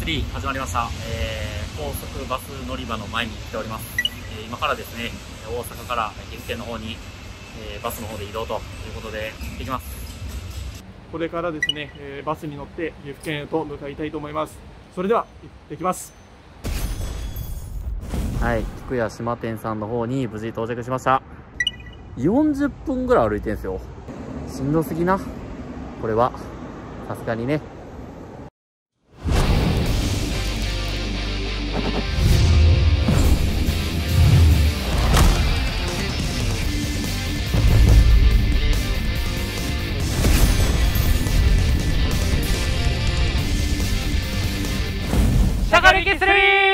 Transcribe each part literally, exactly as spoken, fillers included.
リー始まりました。えー、高速バス乗り場の前に来ております。えー、今からですね、大阪から岐阜県の方に、えー、バスの方で移動ということで行きます。 これからですね、えー、バスに乗って岐阜県へと向かいたいと思います。それでは行ってきます。 はい、菊屋島店さんの方に無事到着しました。よんじゅっぷんぐらい歩いてるんですよ。しんどすぎな、これはさすがにね。シャカリキスリー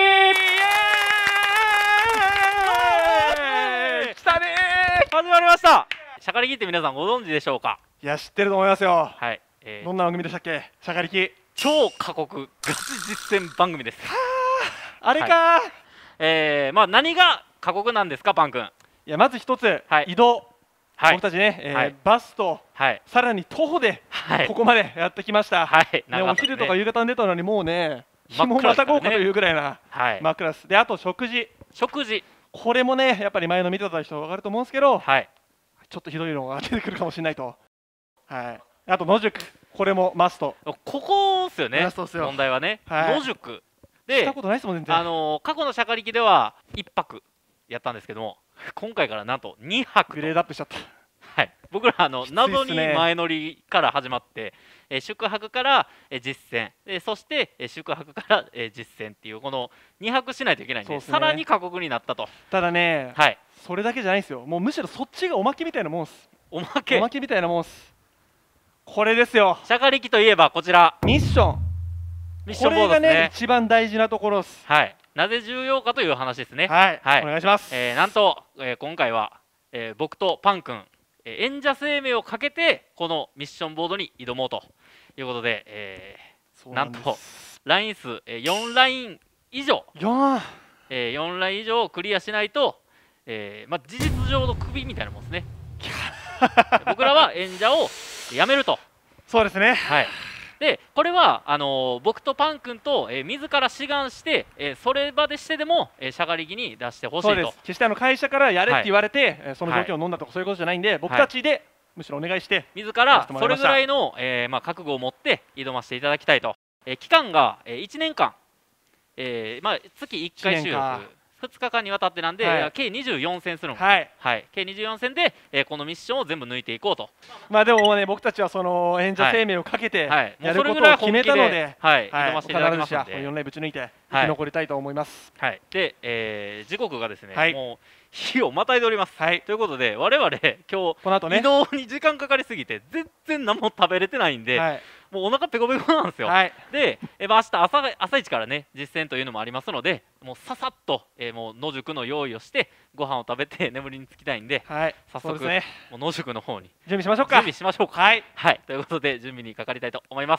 来たねー。 始まりました。シャカリキって皆さんご存知でしょうか？ いや、知ってると思いますよ。 はい、えー、 どんな番組でしたっけ？シャカリキ。 超過酷ガチ実践番組です。 はあ、あれかー、 はい、えー、まあ何が過酷なんですか、パン君。 いや、まず一つ、はい、移動。はい、僕たちね、えーはい、バスと、はい、さらに徒歩で、はい、ここまでやってきました。はい、ね、お昼とか夕方に出たのにもうね、日もまたごうかというぐらいな真っ暗です。で、あと食事。食事。これもね、やっぱり前の見てた人分かると思うんですけど、はい、ちょっとひどいのが出てくるかもしれないと。はい。あと野宿。これもマスト。 ここですよね。問題はね。はい、野宿。で、 したことないですもん全然。 あのー、過去のシャカリキではいっぱくやったんですけども、今回からなんとにはく。 グレードアップしちゃった。 はい、僕らあの謎に前乗りから始まって、えー、宿泊から、えー、実践、えー、そして、えー、宿泊から、えー、実践っていうこのにはくしないといけないん で, で、ね、さらに過酷になったと。 ただね、はい、それだけじゃないですよ。もうむしろそっちがおまけみたいなもんす。 おまけおまけみたいなもんす。これですよ。 シャカリキといえばこちらミッション。 ミッションボードですね。 これがね一番大事なところです。 はい、なぜ重要かという話ですね。 はい、はい、お願いします。 えー、なんと、えー、今回は、えー、僕とパン君演者生命をかけてこのミッションボードに挑もうということで、えー、なんとライン数よんライン以上 4,、えー、よんライン以上クリアしないと、えーまあ、事実上のクビみたいなもんですね。僕らは演者を辞めると。 そうですね。 はい。でこれはあのー、僕とパン君と、えー、自ら志願して、えー、それ場でしてでも、えー、シャカリキに出してほしいと。そうです。 決してあの会社からやれって言われて、はい、その条件を飲んだとかそういうことじゃないんで、はい、僕たちでむしろお願いして自らそれぐらいの、えーまあ、覚悟を持って挑ませていただきたいと。えー、期間が、えー、いちねんかん、えーまあ、月いっかい収録ふつかかんにわたってなんで、はい、計にじゅうよん戦するの、はいはい、計にじゅうよん戦で、えー、このミッションを全部抜いていこうと。 まあでもね、僕たちはその演者生命をかけてやることを決めたので、挑ませていただきました。よんラインぶち抜いて生き残りたいと思います。 はい、で、えー、時刻がですね、はい、もう日をまたいでおります。はい、ということで我々今日この後、ね、移動に時間かかりすぎて全然何も食べれてないんで、はい、もうお腹ペコペコなんですよ。はい、で、えー、明日 朝, 朝一からね実践というのもありますので、もうささっと、えー、もう野宿の用意をしてご飯を食べて眠りにつきたいんで、はい、早速、ね、もう野宿の方に準備しましょうか。 準備しましょうか。はい、はい、ということで準備にかかりたいと思います。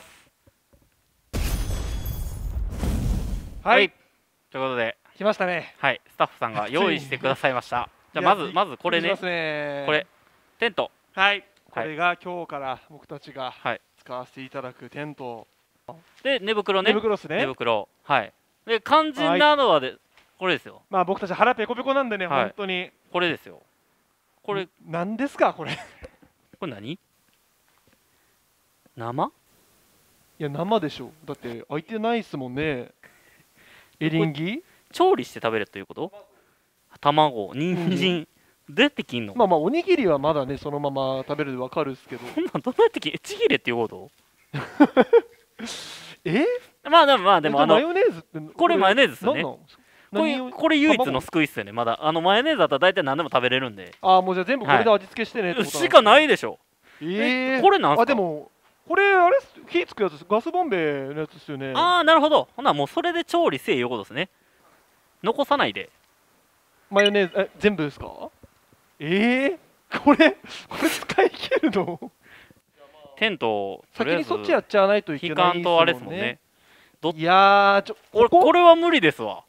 はい、はい、ということで来ましたね。 はい、スタッフさんが用意してくださいました。じゃあまずまずこれ ね, ねこれテント。 はい、これが今日から僕たちが使わせていただくテントで、寝袋ね。 寝袋ですね。 寝袋。はい。で、肝心なのはで、これですよ。 まあ僕たち腹ペコペコなんでね、はい、本当に。 これですよ。これ。 何ですか、これ。 これ何？生？ いや、生でしょ。だって開いてないですもんね。エリンギ？ 調理して食べるということ？卵、人参。どうやって切んの？ まあまあ、おにぎりはまだね、そのまま食べるでわかるんですけど。 こんなんどうやって切る？ちぎれっていうこと？ え？ まあでもまあでもあのマヨネーズってこれマヨネーズですよね。これこれ唯一の救いっすよね。まだあのマヨネーズだったら大体何でも食べれるんで。 ああ、もうじゃあ全部これで味付けしてねってことしかないでしょ。 ええ。 これなんすか？ あ、でもこれあれ火つくやつです。ガスボンベのやつですよね。 ああ、なるほど。ほなもうそれで調理せえいうことですね。残さないで。 マヨネーズえ全部ですか？ええー、これこれ使い切るの？ テント先にそっちやっちゃわないといけないですもんね。 悲観とあれですもんね。 いやーちょこれこれは無理ですわ。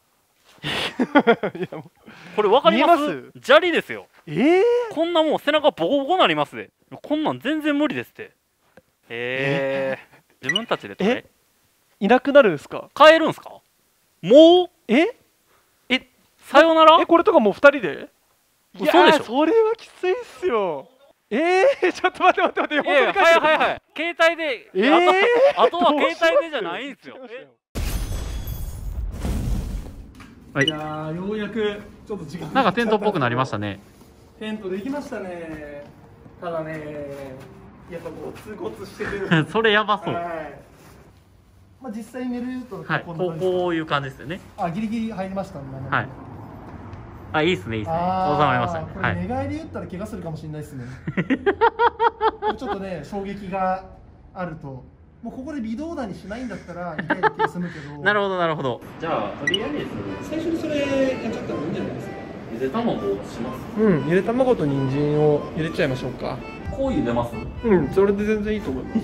これ分かります？砂利ですよ。えー、こんなもう背中ボコボコなりますで。こんなん全然無理ですって。えー、自分たちで取れ。 いなくなるんですか？ 変えるんですか？もうええさよなら？ えこれとかもうふたりで？ いやーそれはきついっすよ。えー、ちょっと待って待って待って、 いやいやはいはいはい、携帯で、えー、あとあとは携帯でじゃないんですよ。はい、いやーようやくちょっと時間なんかテントっぽくなりましたね。 テントできましたね。ただねやっぱゴツゴツしてるそれやばそう。はい、 まあ実際寝るとはい、こうこういう感じですよね。 あ、ギリギリ入りましたね。 はい。あ、いいですね、いいですね。収まりましたね。 これ寝返り打ったら怪我するかもしれないですね。ちょっとね、衝撃があると、もうここで微動だにしないんだったら痛いだけで済むけど。 なるほどなるほど。じゃあとりあえず最初にそれやっちゃったらいいんじゃないですか。 ゆで卵をします。 うん、ゆで卵と人参を入れちゃいましょうか。 こう茹でます？ うん、それで全然いいと思います。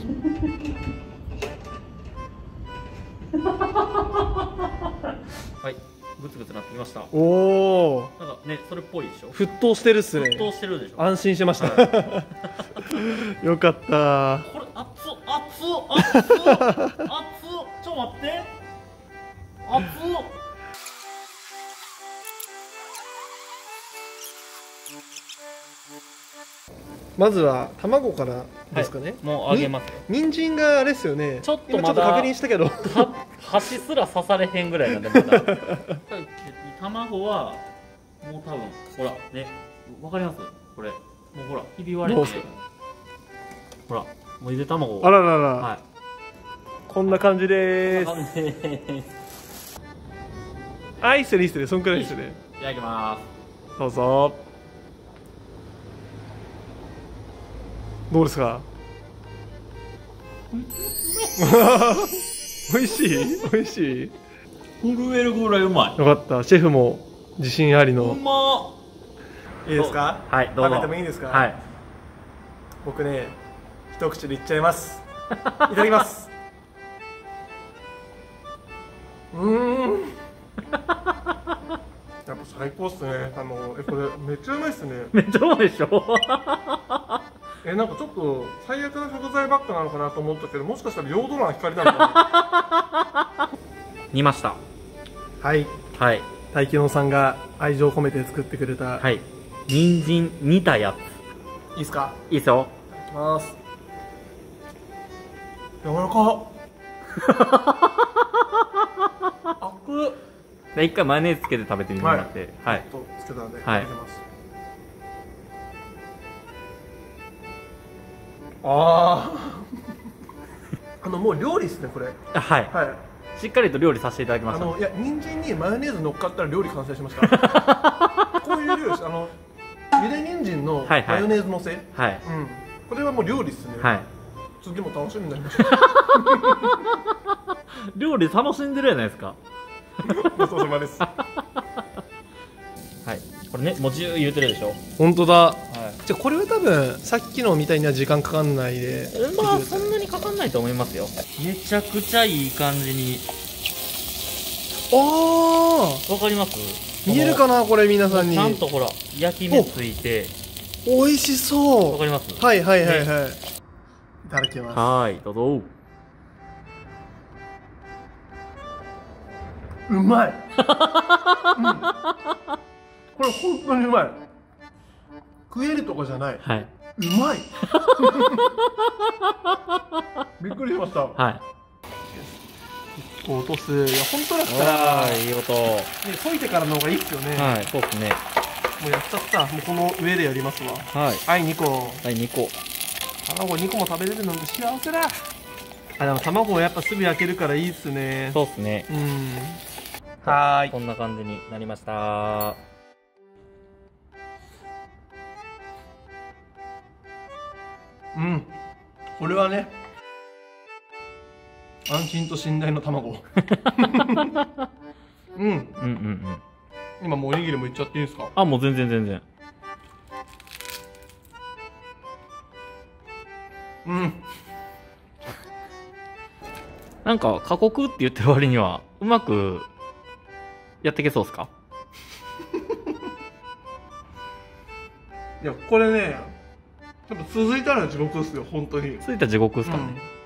はい。グツグツなってきました。 おお。 なんかね、それっぽいでしょ。 沸騰してるっすね。 沸騰してるでしょ。 安心しました。はい、よかった。 これ熱っ熱っ熱っ熱っ。ちょっと待って。熱っ。 まずは卵からですかね。 はい、もう揚げますよ。 人参があれですよね。 ちょっとまだ確認したけど箸すら刺されへんぐらいなんでまだ卵はもう多分ほらね、わかりますこれ、もうほらひび割れて、ほらもうゆで卵、 あららら、 はい、 こんな感じでーす。あ、いいっすねいいっすね、そんくらいですね。 いただきます。 どうぞ。どうですか？美味しい？美味しい？ 震えるぐらいうまい。 よかった、シェフも自信ありの。 うまいいですか？ はい、どうぞ。 食べてもいいですか？ はい。 僕ね、一口でいっちゃいます。いただきます。うーん。やっぱ最高っすね。あの、え、これめっちゃうまいっすね。 めっちゃうまいでしょ。 え、なんかちょっと最悪な食材ばっかなのかなと思ったけど、もしかしたらヨード卵光なのかな。 煮ました。 はい。はい。大気温さんが愛情を込めて作ってくれた。 はい。人参煮たやつ。 いいっすか？ いいっすよ。 いただきます。柔らか。あく。 で一回マヨネーズつけて食べてみてもらって。はい。 ちょっとつけたんで。 はい。 ああ。あのもう料理ですねこれ。 はい。はい。しっかりと料理させていただきました。 あのいや人参にマヨネーズ乗っかったら料理完成しました。こういう料理です。あのゆで人参のマヨネーズのせ。はい。うん。これはもう料理ですね。はい。次も楽しみになりました。 料理楽しんでるじゃないですか。 ごちそうさまです。はい 。これね、もうじゅう言うてるでしょ。 本当だ。はい、じゃあこれは多分さっきのみたいには時間かかんないで。 まあそんなにかかんないと思いますよ。めちゃくちゃいい感じに。ああ。わかります？ 見えるかなこれ皆さんに。 ちゃんとほら焼き目ついて。 美味しそう。 わかります？ はいはいはいはい。ね、いただきます。 はいどうぞ。 うまい。うん、これ本当にうまい。食えるとかじゃない。はい。うまい。びっくりしました。はい。こう落とす。いや本当だったら。 いい音。 ね、溶いてからの方がいいですよね。 はい、そうですね。 もうやっちゃった。もうこの上でやりますわ。はい。はい、にこ。 はい、にこ。 卵にこも食べれるので幸せだ。あ、でも卵をやっぱすぐ焼けるからいいですね。 そうですね。うん。はい。こんな感じになりました。 うん。これはね。安心と信頼の卵。うん。うんうんうん。今もうおにぎりもいっちゃっていいですか？ あ、もう全然全然。うん。なんか過酷って言ってる割にはうまくやっていけそうですか？ いやこれね、多分続いたら地獄ですよ本当に。 続いたら地獄ですかね。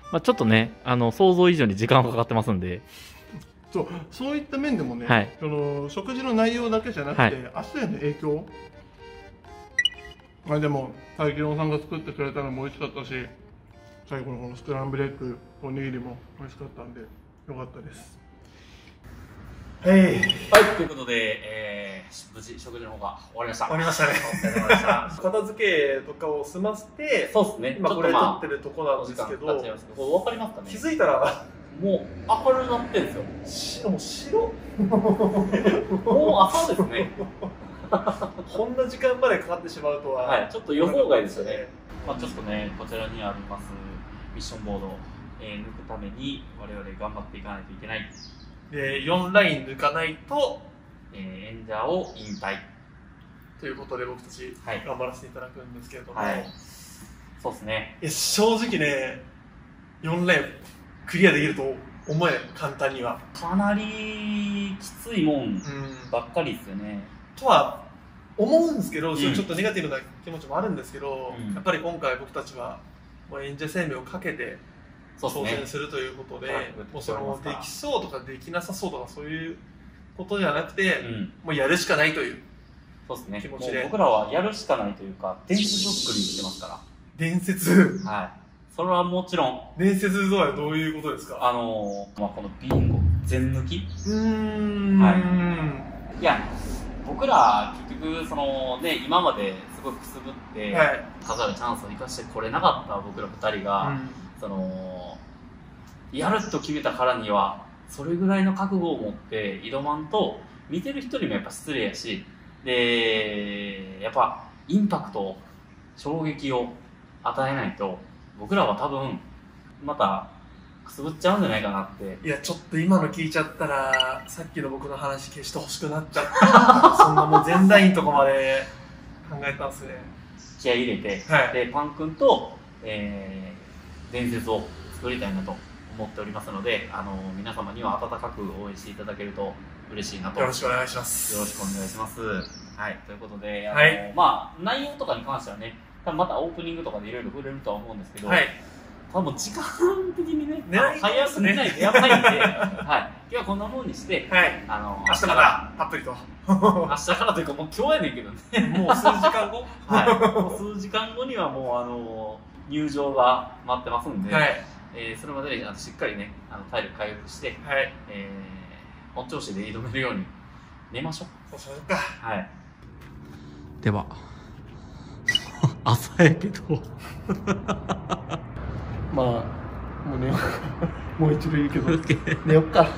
まあ、ちょっとねあの想像以上に時間がかかってますんで。 そうそういった面でもね、はい、その食事の内容だけじゃなくて、はい、明日への影響、まあでも大輝郎さんが作ってくれたのも美味しかったし、最後のこのスクランブルエッグおにぎりも美味しかったんでよかったです。 はい、はい、ということで、えー、無事食事の方が終わりました。 終わりましたね。お疲れ様でした。片付けとかを済ませて、 そうですね。 今これ撮ってるとこなんですけど、わかりますかね。 気づいたらもう明るくなってるんですよ。 白も白。 もう朝ですね。 こんな時間までかかってしまうとは、 はい、ちょっと予想外ですよね。まあちょっとねこちらにありますミッションボードを、えー、抜くために我々頑張っていかないといけない。 でよんライン抜かないと、 えー、演者を引退ということで僕たち頑張らせていただくんですけれども、 はいはい、そうですね。 いや正直ねよんレーンクリアできると思え簡単にはかなりきついもんばっかりですよね、 うん、とは思うんですけど、うん、ちょっとネガティブな気持ちもあるんですけど、うん、やっぱり今回僕たちはもう演者生命をかけて挑戦するということで、ね、もうそのできそうとかできなさそうとかそういうことじゃなくて、うん、もうやるしかないという気持ちで、 僕らはやるしかないというか伝説作りにしてますから。 伝説、 はい、それはもちろん。 伝説とはどういうことですか？ あのー、まあこのビンゴ全抜き。 うーん、 はい、いや僕ら結局そのね今まですごいくすぶって飾るチャンスを生かしてこれなかった僕らふたりが、うん、そのやると決めたからにはそれぐらいの覚悟を持って挑まんと見てる人にもやっぱ失礼やし、でやっぱインパクト衝撃を与えないと僕らは多分またくすぶっちゃうんじゃないかなって。 いやちょっと今の聞いちゃったらさっきの僕の話消してほしくなっちゃったそんなもう全ラインとこまで考えたんですね。 気合い入れて、はい、でパン君と、えー、伝説を作りたいなと思っておりますので、あの皆様には温かく応援していただけると嬉しいなと。 よろしくお願いします。 よろしくお願いします。はい、ということで、あの、 はい、 まあ内容とかに関してはね、多分またオープニングとかでいろいろ触れるとは思うんですけど、はい、多分時間的にね、早く寝ないとやばいんで、はい、今日はこんなもんにして、 はい、 あの明日からたっぷりと明日からというかもう今日やねんけどね、 もう数時間後、 はい、もう数時間後にはもうあの入場が待ってますんで、はい、えー、それまでにあのしっかりねあの体力回復して、はい、えー、本調子で挑めるように寝ましょう。 そうしましょうか。 はい。では朝やけどまあもう寝ようかもう一度言うけど寝よっか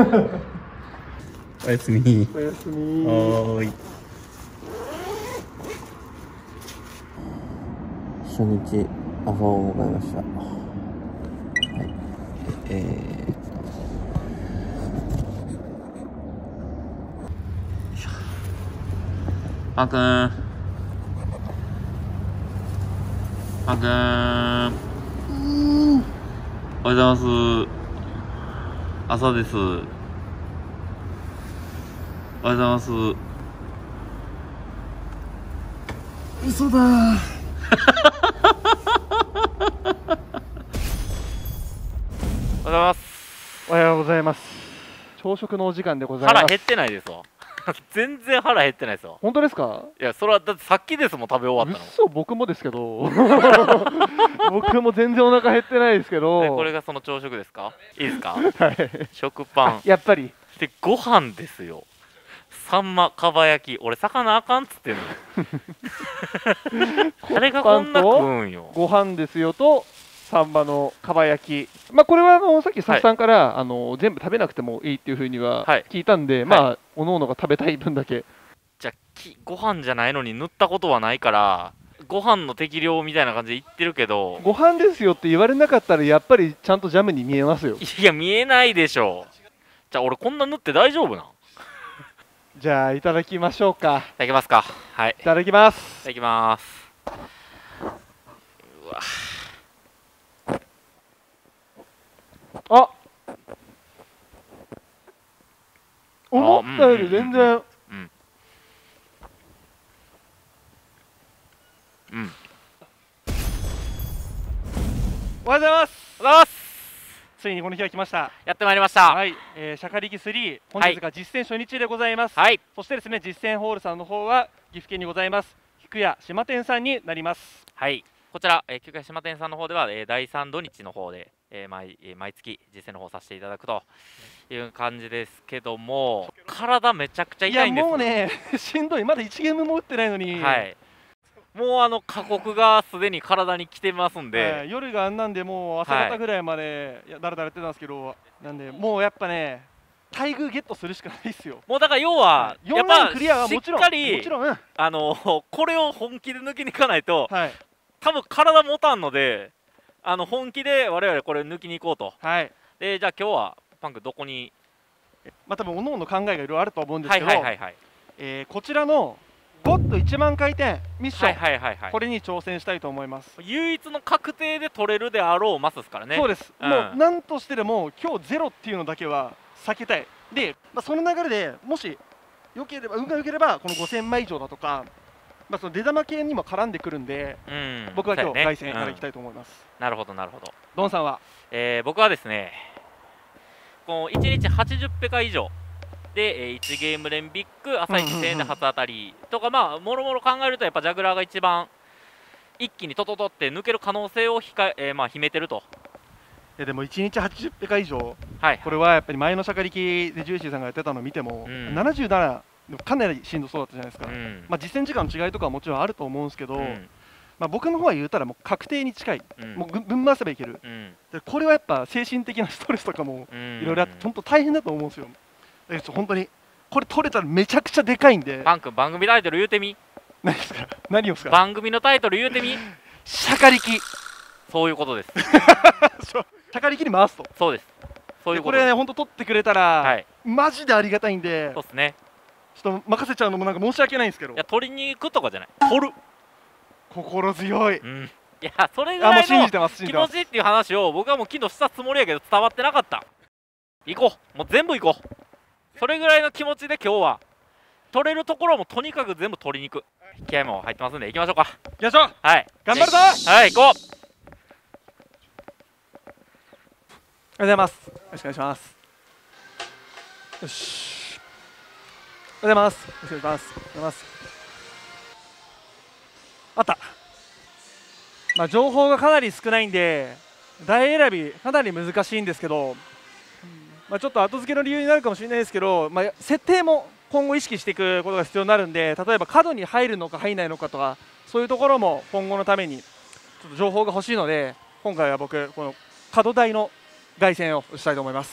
おやすみ。 おやすみ。 はーい。初日朝を迎えました。はい。えーパンくんパンくんおはようございます。朝です。おはようございます。 嘘だおはようございます。 おはようございます。朝食のお時間でございます。 腹減ってないですわ全然腹減ってないですよ。 本当ですか？ いやそれはだってさっきですもん食べ終わったの。 嘘、僕もですけど僕も全然お腹減ってないですけど。 これがその朝食ですか？いいですか？ はい、 食パンやっぱりでご飯ですよ。サンマかば焼き、俺魚あかんっつってんの誰がこんな食うんよ。 ご飯ですよとサンマのかば焼き、まあこれはあのさっきスタッフさんから、はい、あの全部食べなくてもいいっていうふうには聞いたんで、はい、まあ、はい、おのおのが食べたい分だけ。 じゃあきご飯じゃないのに塗ったことはないからご飯の適量みたいな感じで言ってるけど、 ご飯ですよって言われなかったらやっぱりちゃんとジャムに見えますよ。 いや見えないでしょ。じゃあ俺こんな塗って大丈夫なん？ じゃあいただきましょうか。 いただきますか。はい、 いただきます。 いただきます。うわあ、思ったより全然、 うんうん、 おはようございます。 おはようございます。 ついにこの日が来ました。 やってまいりました。 はい、えー、シャカリキスリー、本日が実践初日でございます。 はい、 そしてですね、実践ホールさんの方は岐阜県にございます菊屋島店さんになります。 はい、こちら、えー、菊屋島店さんの方では、えー、だいさん土日の方で、えー、毎, えー、毎月実践の方させていただくという感じですけども、体めちゃくちゃ痛いんです。 いやもうねしんどい、まだいちゲームも打ってないのに、 はい、もうあの過酷がすでに体に来てますんで、 はい、夜があんなんでもう朝方ぐらいまで、はい、だらだらやってたんですけど、なんでもうやっぱね待遇ゲットするしかないですよ。 もうだから要は、 やっぱしっかりもちろん、うん、 あのこれを本気で抜きにいかないと、 はい、 多分体持たんので、あの本気で我々これ抜きに行こうと。 はい、 でじゃあ今日はパンクどこに、 まあ多分各々考えがいろいろあると思うんですけど、こちらのゴッドいちまん回転ミッション、これに挑戦したいと思います。 唯一の確定で取れるであろうマスですからね。 そうです、うん、もう何としてでも今日ゼロっていうのだけは避けたい。で、まあ、その流れでもしよければ運が良ければこのごせんまい以上だとか、まあ、その出玉系にも絡んでくるんで、うん、僕は今日凱旋からいきたいと思います。 うん、なるほどなるほど。 ドンさんは、 えー、僕はですね、このいちにちはちじゅうペカ以上でいちゲーム連ビッグ朝一せんえんで初当たりとか、まあもろもろ考えるとやっぱジャグラーが一番一気にトトトって抜ける可能性を控え、えー、まあ秘めてると。 いやでもいちにちはちじゅうペカ以上、はい、これはやっぱり前のシャカリキでジューシーさんがやってたのを見ても、うん、ななじゅうななかなりしんどそうだったじゃないですか。うん、まあ実践時間の違いとかはもちろんあると思うんですけど、うん、まあ僕の方は言うたらもう確定に近い、うん、もうぶん回せばいける、うん、でこれはやっぱ精神的なストレスとかもいろいろあって本当大変だと思うんですよ。だから本当にこれ取れたらめちゃくちゃでかいんで。 パン君番組タイトル言うてみ。 何ですか。何をですか。 番組のタイトル言うてみ。 シャカリキ。 そういうことです。 シャカリキに回すと。 そうです。そういうこと。 これね本当取ってくれたら、はい、マジでありがたいんで。 そうですね。 ちょっと任せちゃうのもなんか申し訳ないんですけど。いや取りに行くとかじゃない。取る。 心強い。 うん、いやそれぐらいの気持ちっていう話を僕はもう昨日したつもりやけど伝わってなかった。行こう。もう全部行こう。それぐらいの気持ちで今日は取れるところもとにかく全部取りに行く気合も入ってますんで行きましょうか。 行きましょう。 はい、 頑張るぞ。 はい、行こう。 おはようございます。よろしくお願いします。よし。おはようございます。よろしくお願いします。おはようございます。あった。まあ情報がかなり少ないんで台選びかなり難しいんですけど、まあちょっと後付けの理由になるかもしれないですけど、まあ、設定も今後意識していくことが必要になるんで、例えば角に入るのか入らないのかとかそういうところも今後のためにちょっと情報が欲しいので、今回は僕この角台の凱旋をしたいと思います。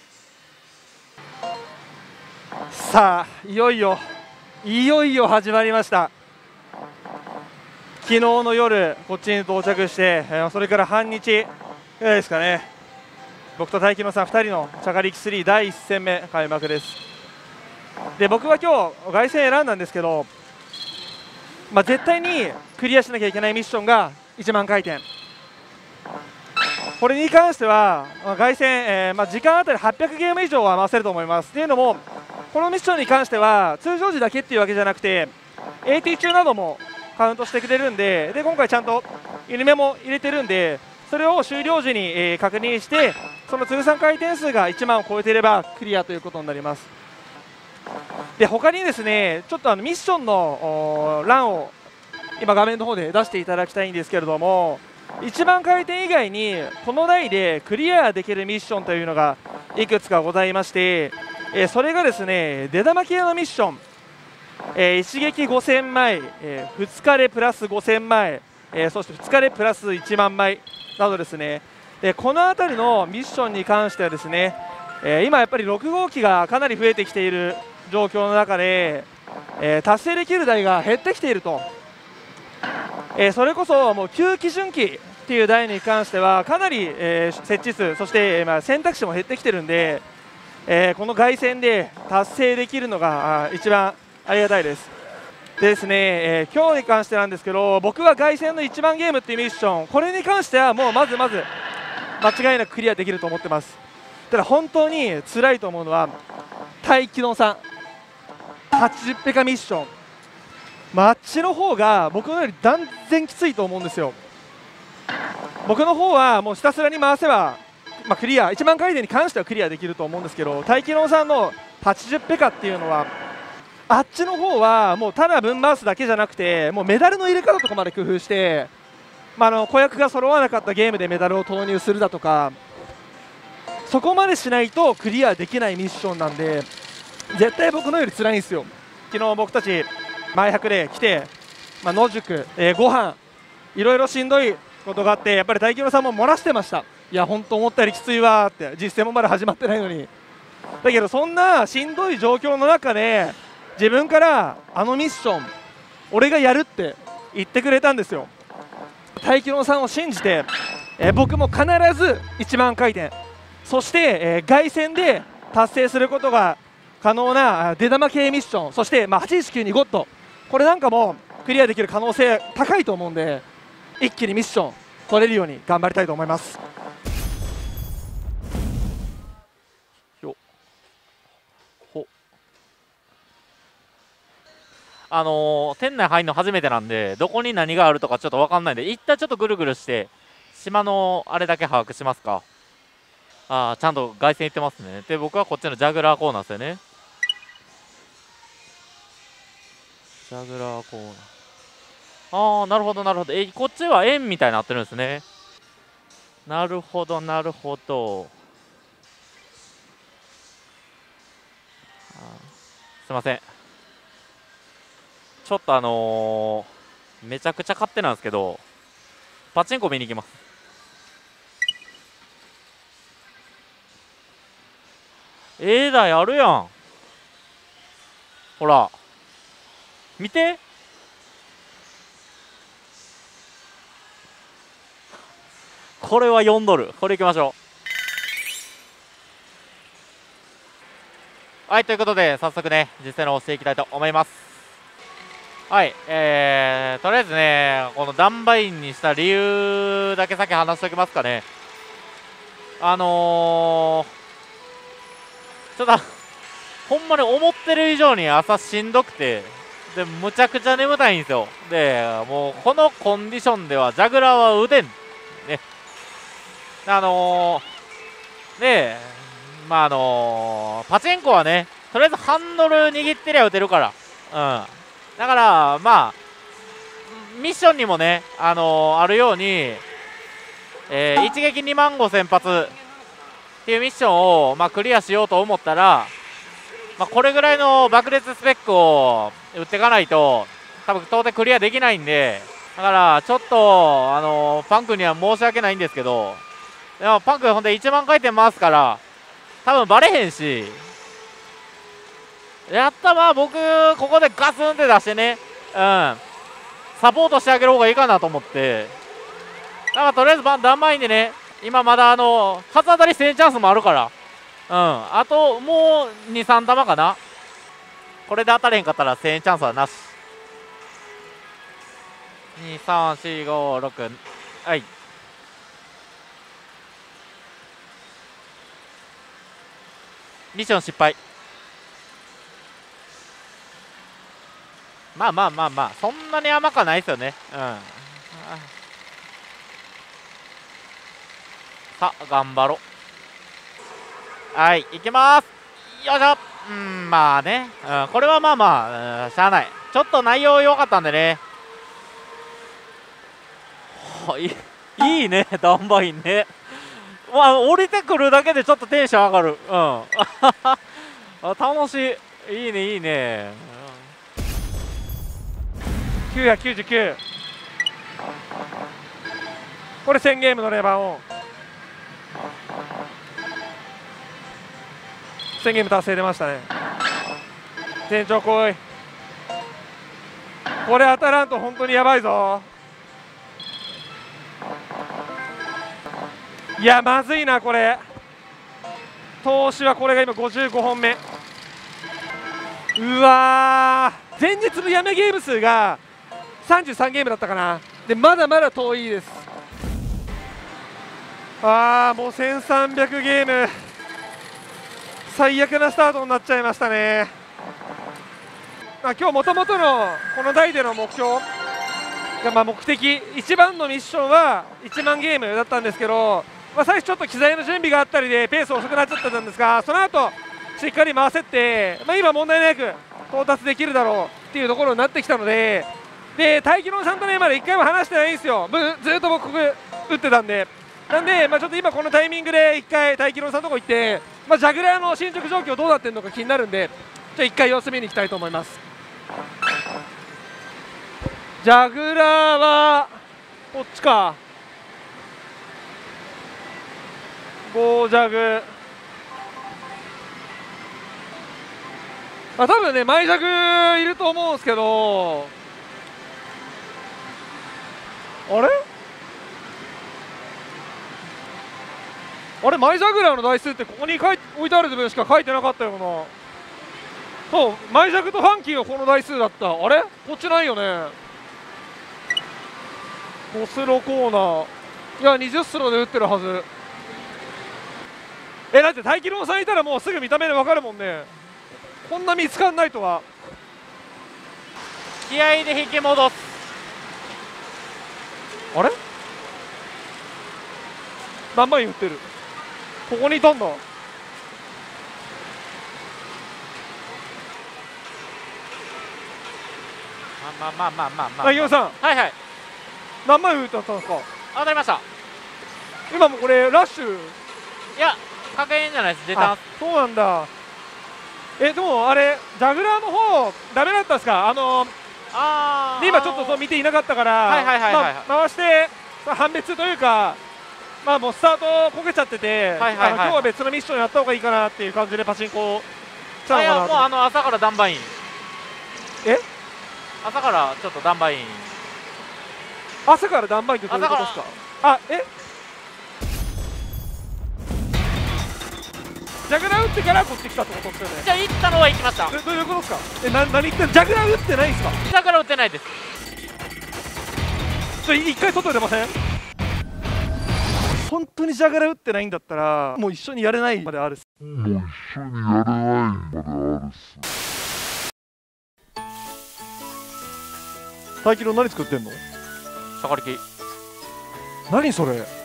さあいよいよいよいよ始まりました。昨日の夜こっちに到着して、それから半日ぐらいですかね、僕と大輝さんふたりのシャカリキスリーだいいっ戦目開幕です。で僕は今日凱旋選んだんですけど、まあ、絶対にクリアしなきゃいけないミッションがいちまん回転。これに関しては凱旋、えーまあ、時間あたりはっぴゃくゲーム以上は回せると思います。というのもこのミッションに関しては通常時だけっていうわけじゃなくて エーティー 中などもカウントしてくれるんで、で今回ちゃんと緩めも入れてるんで、それを終了時に、えー、確認してその通算回転数がいちまんを超えていればクリアということになります。で他にですねちょっとあのミッションの欄を今画面の方で出していただきたいんですけれども、いちまん回転以外にこの台でクリアできるミッションというのがいくつかございまして、えー、それがですね出玉系のミッション、えー、一撃ごせんまい、えー、ふつかでプラスごせんまい、えー、そしてふつかでプラスいちまんまいなどですね。でこの辺りのミッションに関してはですね、えー、今やっぱりろく号機がかなり増えてきている状況の中で、えー、達成できる台が減ってきていると、えー、それこそもう旧基準機っていう台に関してはかなり、えー、設置数そして、まあ、選択肢も減ってきてるんで、えー、この凱旋で達成できるのが一番ありがたいです。でですね、えー、今日に関してなんですけど、僕は凱旋のいちまんゲームっていうミッション、これに関してはもうまずまず間違いなくクリアできると思ってます。ただ本当に辛いと思うのは大輝のさんはちじゅうペカミッション、マッチの方が僕のより断然きついと思うんですよ。僕の方はもうひたすらに回せばまあ、クリアいちまん回転に関してはクリアできると思うんですけど、大気郎さんのはちじゅうペカっていうのはあっちの方はもうただ分回すだけじゃなくて、もうメダルの入れ方とかまで工夫して、まあ、あの子役が揃わなかったゲームでメダルを投入するだとか、そこまでしないとクリアできないミッションなんで、絶対僕のより辛いんですよ。昨日僕たち前泊で来て、まあ、野宿、えー、ご飯いろいろしんどいことがあって、やっぱり大輝さんも漏らしてました。いや本当思ったよりきついわーって、実戦もまだ始まってないのに。だけどそんなしんどい状況の中で自分からあのミッション俺がやるって言ってくれたんですよ。大輝さんを信じて、えー、僕も必ずいちまん回転、そして、えー、凱旋で達成することが可能な出玉系ミッション、そして、まあ、はちいちきゅうにゴッド、これなんかもクリアできる可能性高いと思うんで、一気にミッション取れるように頑張りたいと思います。よほあのー、店内入るの初めてなんで、どこに何があるとかちょっと分かんないんで、一旦ちょっとぐるぐるして島のあれだけ把握しますか。ああ、ちゃんと凱旋行ってますね。で、僕はこっちのジャグラーコーナーですよね。ジャグラーコーナー。ああ、なるほどなるほど。え、こっちは円みたいになってるんですね。なるほどなるほど。すいません。ちょっとあのー、めちゃくちゃ勝手なんですけど、パチンコ見に行きます。ええ台あるやん。ほら見て、これはよんドル、これいきましょう。はい、ということで早速ね実践をしていきたいと思います。はい、えー、とりあえずねこのダンバインにした理由だけ先話しておきますかね。あのー、ちょっとほんまに思ってる以上に朝しんどくて、でむちゃくちゃ眠たいんですよ。でもうこのコンディションではジャグラーは打てんね。あのー、でまああのー、パチンコはねとりあえずハンドル握ってりゃ打てるから、うん、だからまあミッションにもね、あのー、あるように、えー、一撃にまんごせん発っていうミッションを、まあ、クリアしようと思ったら、まあ、これぐらいの爆裂スペックを打っていかないと多分到底クリアできないんで、だからちょっと、あのー、パンクには申し訳ないんですけど、でもパンクほんでいちまん回転回すから多分バレへんし、やったまあ僕ここでガスンって出してね、うん、サポートしてあげる方がいいかなと思って、だからとりあえずダンバインでね今まだあの初当たりせんチャンスもあるから、うん、あともうにさん玉かな。これで当たれへんかったらせんチャンスはなし。にさんしごろく、はい、ミッション失敗。まあまあまあまあそんなに甘かないですよね。うん、さあ頑張ろう。はい行きます。よいしょ。うんまあね、うん、これはまあまあ、うん、しゃあない。ちょっと内容良かったんでね。いいねダンバインね。まあ降りてくるだけでちょっとテンション上がる。うん楽しい。いいねいいね。 きゅうひゃくきゅうじゅうきゅう、これせんゲームのレバーオン、せんゲーム達成出ましたね。店長来い、これ当たらんと本当にやばいぞ。いやまずいなこれ。投資はこれが今ごじゅうごほんめ。うわー、前日のやめゲーム数がさんじゅうさんゲームだったかな。でまだまだ遠いです。あーもうせんさんびゃくゲーム、最悪なスタートになっちゃいましたね。まあ、今日もともとのこの台での目標が、まあ目的一番のミッションはいちまんゲームだったんですけど、 まあ、最初ちょっと機材の準備があったりでペース遅くなっちゃったんですが、その後しっかり回せって、まあ、今問題なく到達できるだろうっていうところになってきたので、で大気論さんとねまだいっかいも話してないんですよ。ずっと僕ここ打ってたんで、なんで、まあ、ちょっと今このタイミングでいっかい大気論さんのとこ行って、まあ、ジャグラーの進捗状況どうなってるのか気になるんで、じゃあいっかい様子見に行きたいと思います。ジャグラーはこっちか。ごジャグ、あ、多分ね前ジャグいると思うんですけど、あれあれマイジャグラーの台数ってここに書い置いてある部分しか書いてなかったよな。そう、マイジャグとファンキーはこの台数だった。あれこっちないよね。ごスロコーナー、いやにじゅうスロで打ってるはず。え、だって大気論さんいたらもうすぐ見た目で分かるもんね。こんな見つかんないとは。 気合で引き戻す。 あれ何枚打ってる。ここにいたんだ。 まあまあまあまあまあ、 あ、井上さん、 はいはい、 何枚打ってたんですか。 当たりました。 今もこれラッシュ、 いや確認じゃないです、出た。 そうなんだ。え、でもあれジャグラーの方ダメだったんですか。あのあー今ちょっとそう見ていなかったから回して判別というか、まあもうスタートこけちゃってて、今日は別のミッションやった方がいいかなっていう感じでパチンコしたのかなと。いやもうあの朝からダンバイン、 え朝からちょっとダンバイン、 朝からダンバインってどういうことですか。あ、えジャグラー打ってからこっち来たってことですよね。 じゃあ行ったのは行きました。 どういうことですか。え、な何言ってん、ジャグラー打ってないんですか。 ジャグラー打ってないです。 ちょ一回外出ません。本当にジャグラー打ってないんだったらもう一緒にやれないまであるっす。 もう一緒にやれないまであるっす。 大気の何作ってんの。 さかりき。 何それ。